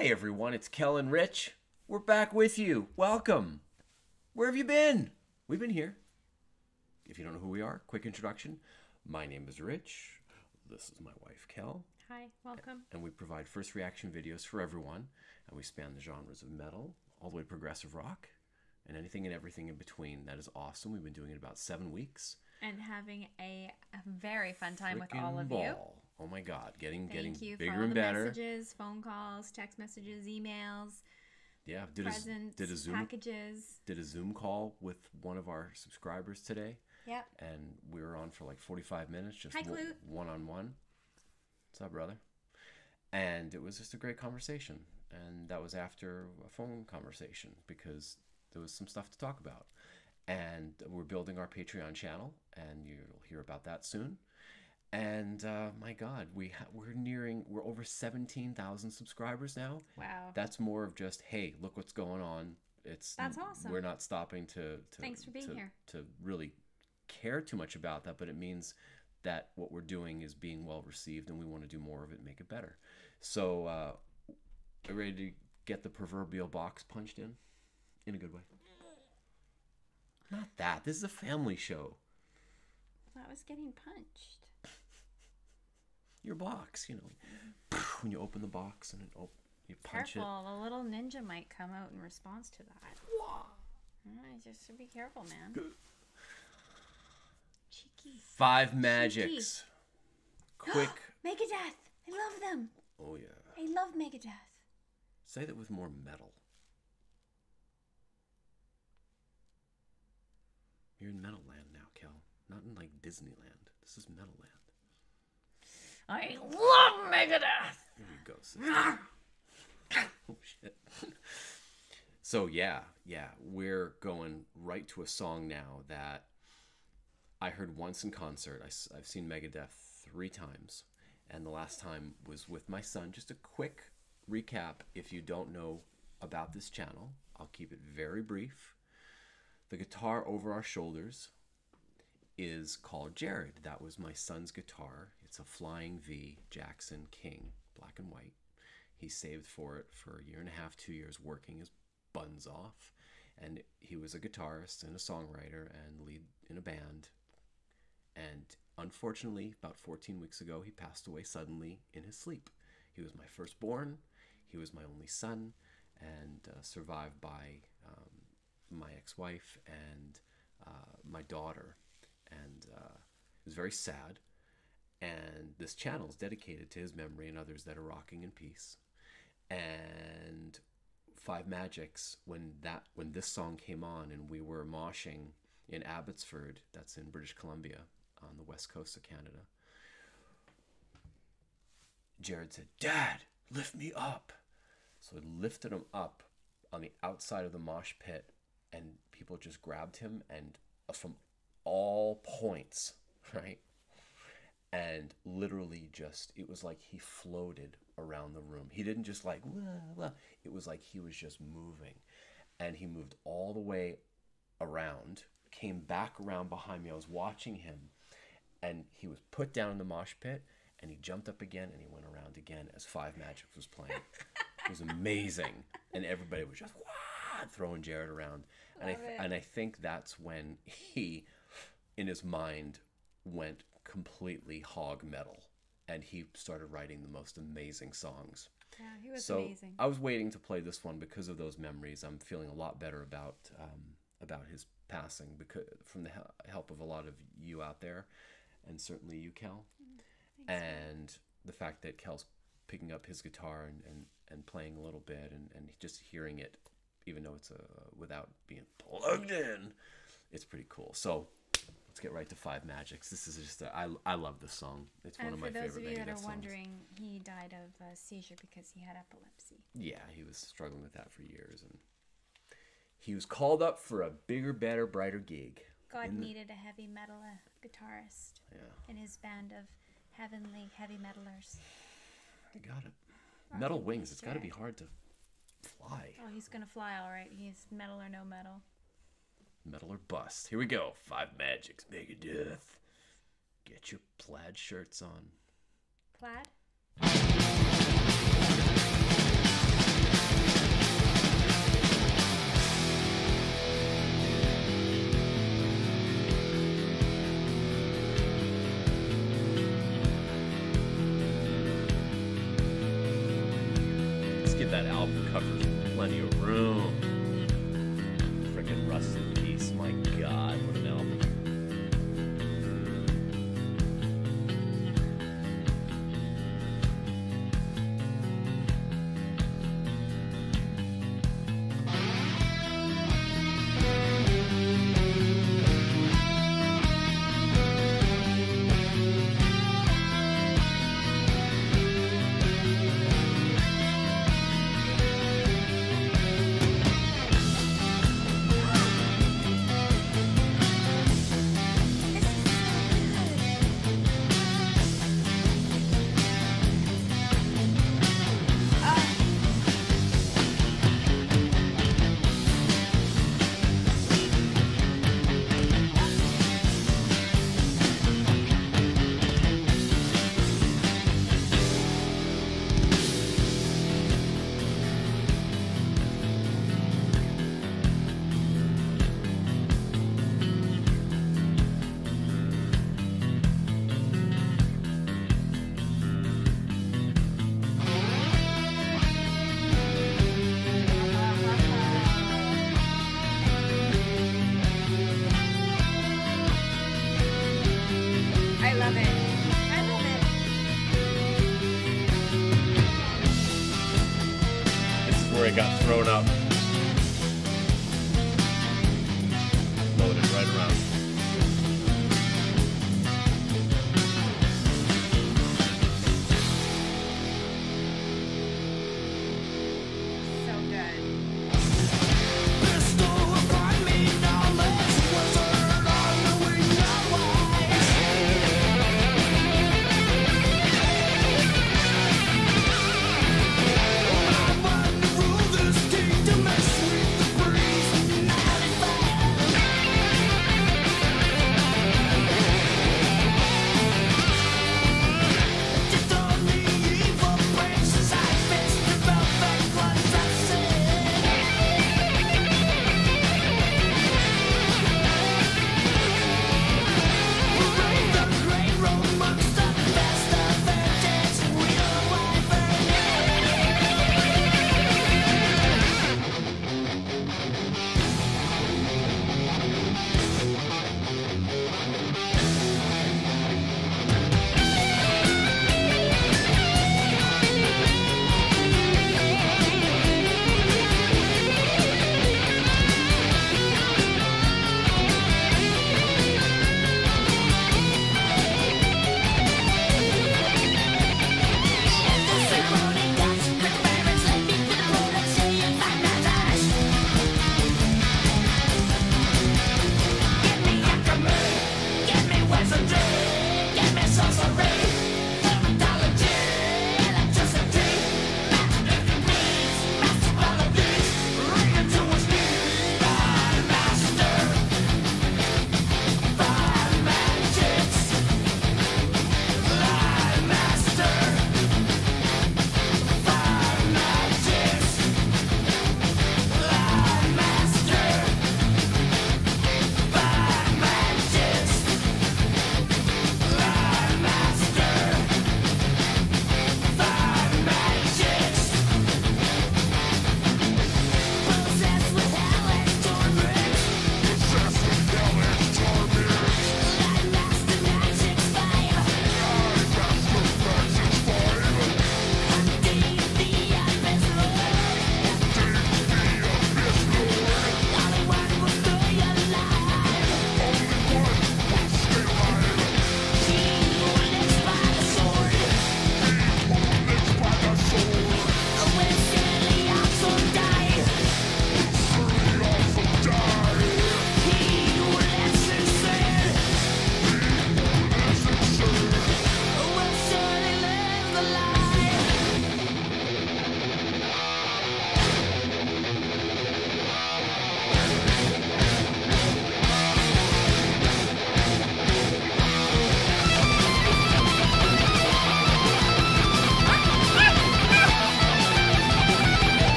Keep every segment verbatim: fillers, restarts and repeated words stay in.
Hey everyone, it's Kel-n-rich. We're back with you. Welcome. Where have you been? We've been here. If you don't know who we are, quick introduction. My name is Rich. This is my wife, Kel. Hi, welcome. And we provide first reaction videos for everyone. And we span the genres of metal, all the way to progressive rock, and anything and everything in between. That is awesome. We've been doing it about seven weeks. And having a, a very fun time Frickin' with all of ball. you. Oh my God, getting Thank getting you bigger for all and the better. Messages, phone calls, text messages, emails, Yeah, did presents, a did a Zoom packages. did a Zoom call with one of our subscribers today. Yep. And we were on for like forty-five minutes, just Hi, Clute. one on one. What's up, brother? And it was just a great conversation. And that was after a phone conversation because there was some stuff to talk about. And we're building our Patreon channel, and you'll hear about that soon. And uh, my God, we ha we're nearing, we're over seventeen thousand subscribers now. Wow. That's more of just, hey, look what's going on. It's That's awesome. We're not stopping to, to Thanks for being to, here. to really care too much about that, but it means that what we're doing is being well received, and we want to do more of it and make it better. So, uh, are you ready to get the proverbial box punched in? In a good way. Not that. This is a family show. That was getting punched. Your box, you know, when you open the box and it op you punch Careful, it. a little ninja might come out in response to that. Wow. Right, just be careful, man. Cheeky. Five Magics. Quick. Megadeth. I love them. Oh yeah. I love Megadeth. Say that with more metal. You're in Metal Land now, Kel. Not in like Disneyland. This is Metal Land. I love Megadeth. Here you go, sister. Oh shit. So yeah, yeah, we're going right to a song now that I heard once in concert. I, I've seen Megadeth three times, and the last time was with my son. Just a quick recap if you don't know about this channel. I'll keep it very brief. The guitar over our shoulders is called Jared. That was my son's guitar. It's a Flying V Jackson King, black and white. He saved for it for a year and a half, two years, working his buns off. And he was a guitarist and a songwriter and lead in a band. And unfortunately, about fourteen weeks ago, he passed away suddenly in his sleep. He was my firstborn. He was my only son, and uh, survived by um, my ex-wife and uh, my daughter. And uh, it was very sad. And this channel is dedicated to his memory and others that are rocking in peace. And Five Magics, when that when this song came on and we were moshing in Abbotsford, that's in British Columbia on the west coast of Canada, Jared said, "Dad, lift me up." So I lifted him up on the outside of the mosh pit, and people just grabbed him, and from all points, right? And literally just, it was like he floated around the room. He didn't just like, wah, wah. It was like he was just moving. And he moved all the way around, came back around behind me. I was watching him, and he was put down in the mosh pit, and he jumped up again, and he went around again as Five Magics was playing. It was amazing. And everybody was just, wah, throwing Jared around. And I, th and I think that's when he, in his mind, went completely hog metal, and he started writing the most amazing songs. Yeah, he was so amazing. I was waiting to play this one because of those memories. I'm feeling a lot better about um, about his passing because from the help of a lot of you out there, and certainly you, Kel, Thanks, and man. the fact that Kel's picking up his guitar and, and, and playing a little bit, and, and just hearing it, even though it's a, without being plugged in, it's pretty cool. So let's get right to Five Magics. This is just, a, I, I love this song. It's and one of my favorite Megadeth songs. for those of you that are wondering, he died of a seizure because he had epilepsy. Yeah, he was struggling with that for years. And he was called up for a bigger, better, brighter gig. God needed a heavy metal uh, guitarist yeah. in his band of heavenly heavy metalers. I got it. Metal wings. It's got to be hard to fly. Oh, he's going to fly all right. He's metal or no metal. Metal or bust. Here we go. Five Magics, Megadeth. Get your plaid shirts on. Plaid? that album covers plenty of room. Frickin' Rust in Peace, my god, what an album. It got thrown up. Loaded right around. So good. This kingdom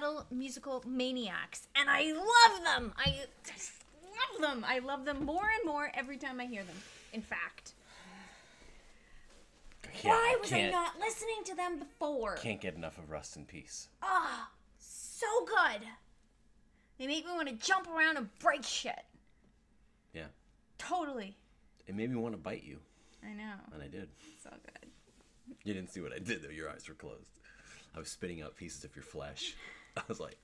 metal musical maniacs, and I love them. I just love them. I love them more and more every time I hear them. In fact, Yeah, why I was I can't- not listening to them before? Can't get enough of Rust in Peace. Ah, so good. They make me want to jump around and break shit. Yeah. Totally. It made me want to bite you, I know. and I did. So good. You didn't see what I did, though. Your eyes were closed. I was spitting out pieces of your flesh. I was like...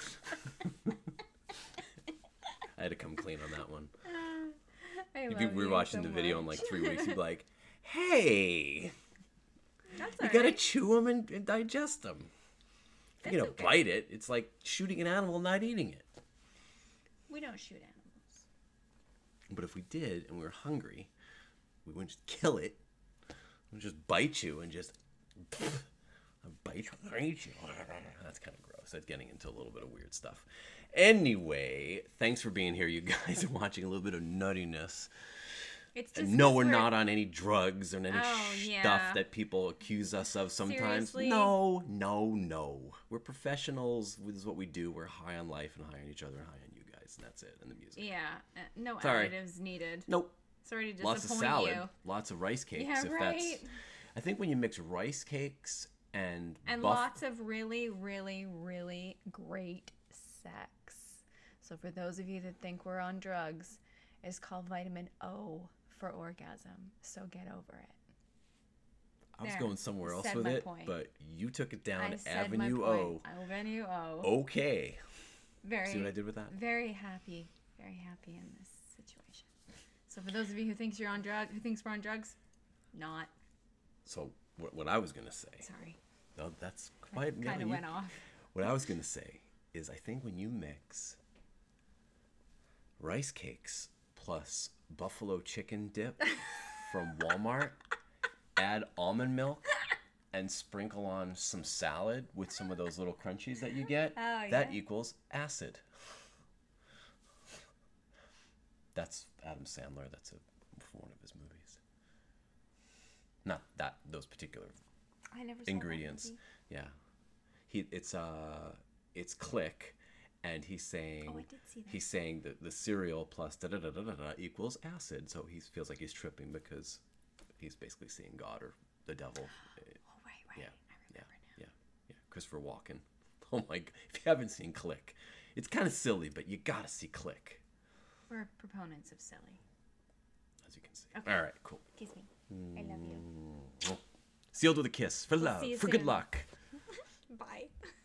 I had to come clean on that one. I You'd love be you rewatching so the video in much. like three weeks. You'd be like, hey, That's you all gotta right. chew them and, and digest them. If you're That's gonna okay. bite it, it's like shooting an animal and not eating it. We don't shoot animals. But if we did and we were hungry, we wouldn't just kill it. We'd just bite you and just I bite you, bite you. That's kind of gross. That's getting into a little bit of weird stuff. Anyway, thanks for being here, you guys, and watching a little bit of nuttiness. It's just And no, 'cause we're not on any drugs or any Oh, stuff yeah. that people accuse us of sometimes. Seriously? No, no, no. We're professionals. This is what we do. We're high on life and high on each other and high on you guys, and that's it. And the music. Yeah, uh, no Sorry. additives needed. Nope. Sorry to disappoint Lots of salad. you. Lots of rice cakes. Yeah, if right. That's, I think when you mix rice cakes and And buff- lots of really, really, really great sex. So for those of you that think we're on drugs, it's called vitamin O for orgasm. So get over it. I was There. going somewhere else Said with my it, point. but you took it down I said my Avenue point. O. Avenue O. Okay. Very, See what I did with that? very happy, very happy in this situation. So for those of you who thinks you're on drug, who thinks we're on drugs, not. So what, what I was gonna say. Sorry. No, that's quite. no, Kind of you- went off. What I was gonna say is, I think when you mix rice cakes plus buffalo chicken dip from Walmart, add almond milk, and sprinkle on some salad with some of those little crunchies that you get, Oh, that yeah. equals acid. That's Adam Sandler. That's a, one of his movies. Not that those particular I never saw that ingredients. movie. Yeah, he it's uh it's Click, and he's saying Oh, I did see that. he's saying that the cereal plus da da da da da da equals acid. So he feels like he's tripping because he's basically seeing God or the devil. Oh, right, right. Yeah, I yeah, remember now. yeah, yeah. Christopher Walken. Oh my! g- If you haven't seen Click, it's kind of silly, but you gotta see Click, We're proponents of silly. as you can see. Okay. All right, cool. Kiss me. I love you. Sealed with a kiss for love, see you for good soon. luck. Bye.